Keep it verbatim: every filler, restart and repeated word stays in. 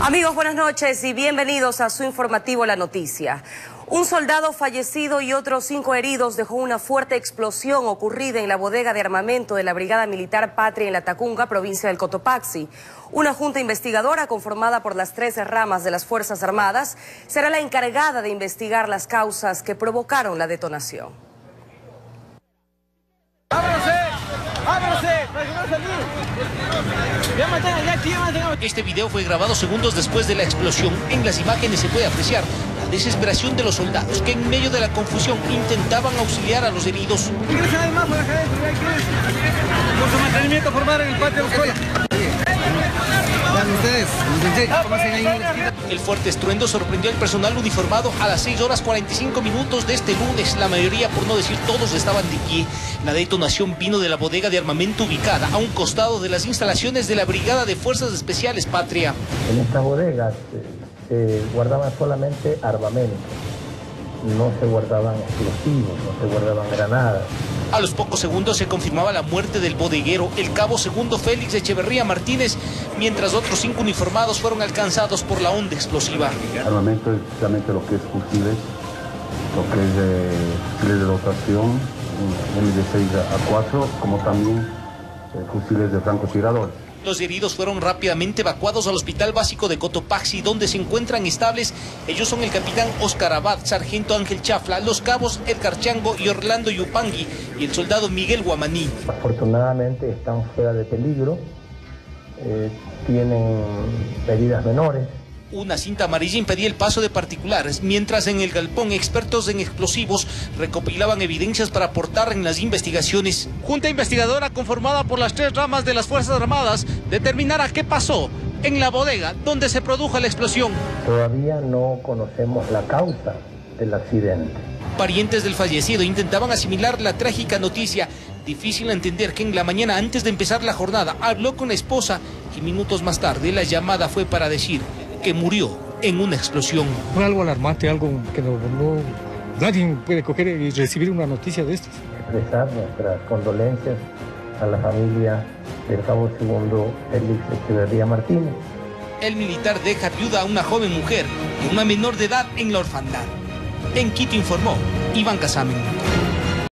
Amigos, buenas noches y bienvenidos a su informativo La Noticia. Un soldado fallecido y otros cinco heridos dejó una fuerte explosión ocurrida en la bodega de armamento de la Brigada Militar Patria en La Tacunga, provincia del Cotopaxi. Una junta investigadora conformada por las tres ramas de las Fuerzas Armadas será la encargada de investigar las causas que provocaron la detonación. ¡Ábranse! ¡Ábranse! ¡Para que no salir! ¡Ya matan, ya aquí, ya matan! Este video fue grabado segundos después de la explosión. En las imágenes se puede apreciar la desesperación de los soldados que en medio de la confusión intentaban auxiliar a los heridos. Ingresen además por acá adentro, hay que... Por su mantenimiento formar en el patio de la escuela. Ustedes, el fuerte estruendo sorprendió al personal uniformado a las seis horas cuarenta y cinco minutos de este lunes. La mayoría, por no decir todos, estaban de pie. La detonación vino de la bodega de armamento ubicada a un costado de las instalaciones de la Brigada de Fuerzas Especiales Patria. En estas bodegas se guardaban solamente armamento, no se guardaban explosivos, no se guardaban granadas. A los pocos segundos se confirmaba la muerte del bodeguero, el cabo segundo Félix Echeverría Martínez, mientras otros cinco uniformados fueron alcanzados por la onda explosiva. Armamento es precisamente lo que es fusiles, lo que es eh, fusiles de dotación, M de seis a cuatro, como también eh, fusiles de francotiradores. Los heridos fueron rápidamente evacuados al Hospital Básico de Cotopaxi, donde se encuentran estables. Ellos son el capitán Oscar Abad, sargento Ángel Chafla, los cabos Edgar Chango y Orlando Yupangui y el soldado Miguel Guamaní. Afortunadamente están fuera de peligro, eh, tienen heridas menores. Una cinta amarilla impedía el paso de particulares, mientras en el galpón expertos en explosivos recopilaban evidencias para aportar en las investigaciones. Junta investigadora conformada por las tres ramas de las Fuerzas Armadas determinará qué pasó en la bodega donde se produjo la explosión. Todavía no conocemos la causa del accidente. Parientes del fallecido intentaban asimilar la trágica noticia. Difícil entender que en la mañana antes de empezar la jornada habló con la esposa y minutos más tarde la llamada fue para decir que murió en una explosión. Fue algo alarmante, algo que no, no, nadie puede coger y recibir una noticia de estas. Expresar nuestras condolencias a la familia del cabo segundo Félix Echeverría Martínez. El militar deja viuda a una joven mujer y una menor de edad en la orfandad. En Quito informó Iván Casamen.